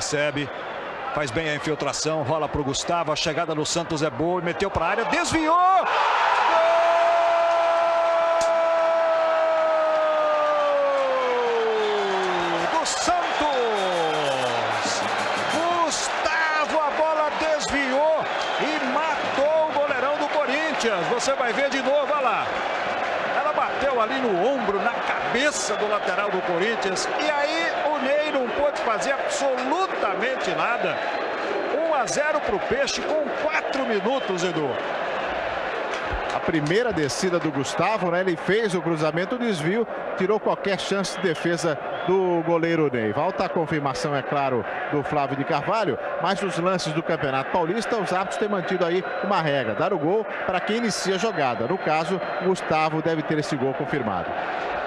recebe. Faz bem a infiltração, rola para o Gustavo. A chegada do Santos é boa, meteu para a área, desviou! Gol do Santos! Gustavo, a bola desviou e matou o goleirão do Corinthians. Você vai ver de novo, olha lá. Ela bateu ali no ombro, na cabeça do lateral do Corinthians. E aí o Ney não pôde fazer absolutamente nada. 1-0 para o Peixe com 4 minutos, Edu. A primeira descida do Gustavo, né? Ele fez o cruzamento, o desvio, tirou qualquer chance de defesa do goleiro Ney. Volta a confirmação, é claro, do Flávio de Carvalho, mas os lances do Campeonato Paulista, os árbitros têm mantido aí uma regra: dar o gol para quem inicia a jogada. No caso, Gustavo deve ter esse gol confirmado.